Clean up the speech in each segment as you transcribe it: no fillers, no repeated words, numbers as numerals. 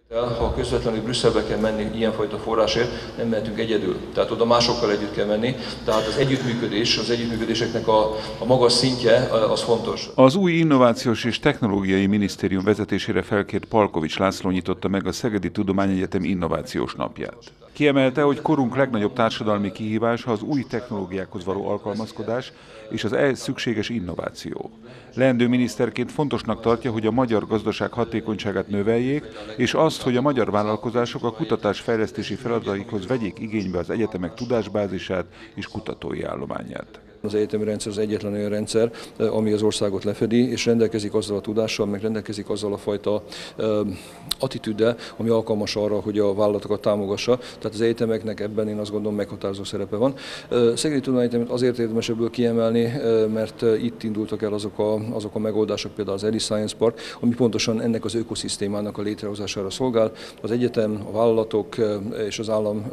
Ha közvetlenül Brüsszelbe kell menni ilyenfajta forrásért, nem mehetünk egyedül. Tehát oda másokkal együtt kell menni. Tehát az együttműködéseknek a magas szintje az fontos. Az új Innovációs és Technológiai Minisztérium vezetésére felkért Palkovics László nyitotta meg a Szegedi Tudományegyetem Innovációs Napját. Kiemelte, hogy korunk legnagyobb társadalmi kihívása az új technológiákhoz való alkalmazkodás és az ehhez szükséges innováció. Leendő miniszterként fontosnak tartja, hogy a magyar gazdaság hatékonyságát növeljék, és azt, hogy a magyar vállalkozások a kutatásfejlesztési feladataikhoz vegyék igénybe az egyetemek tudásbázisát és kutatói állományát. Az egyetemi rendszer az egyetlen olyan rendszer, ami az országot lefedi, és rendelkezik azzal a tudással, meg rendelkezik azzal a fajta attitűddel, ami alkalmas arra, hogy a vállalatokat támogassa. Tehát az egyetemeknek ebben én azt gondolom meghatározó szerepe van. Szegedi Tudományegyetemet azért érdemes ebből kiemelni, mert itt indultak el azok a megoldások, például az Elis Science Park, ami pontosan ennek az ökoszisztémának a létrehozására szolgál. Az egyetem, a vállalatok és az állam,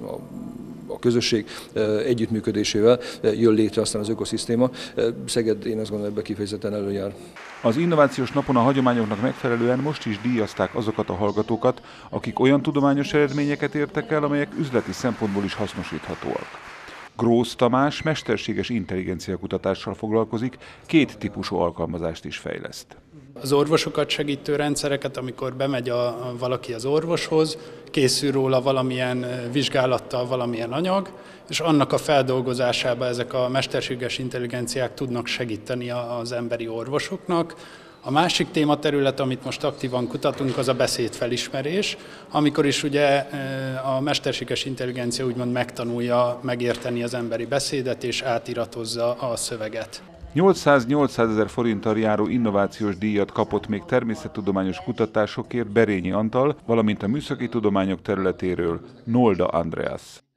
a közösség együttműködésével jön létre aztán az ökoszisztéma. Szeged, én azt gondolom, ebben kifejezetten előjár. Az Innovációs Napon a hagyományoknak megfelelően most is díjazták azokat a hallgatókat, akik olyan tudományos eredményeket értek el, amelyek üzleti szempontból is hasznosíthatóak. Grósz Tamás mesterséges intelligencia kutatással foglalkozik, két típusú alkalmazást is fejleszt. Az orvosokat segítő rendszereket, amikor bemegy valaki az orvoshoz, készül róla valamilyen vizsgálattal valamilyen anyag, és annak a feldolgozásában ezek a mesterséges intelligenciák tudnak segíteni az emberi orvosoknak. A másik tématerület, amit most aktívan kutatunk, az a beszédfelismerés, amikor is ugye a mesterséges intelligencia úgymond megtanulja megérteni az emberi beszédet és átiratozza a szöveget. 800 000 forinttal járó innovációs díjat kapott még természettudományos kutatásokért Berényi Antal, valamint a műszaki tudományok területéről Nolda Andreas.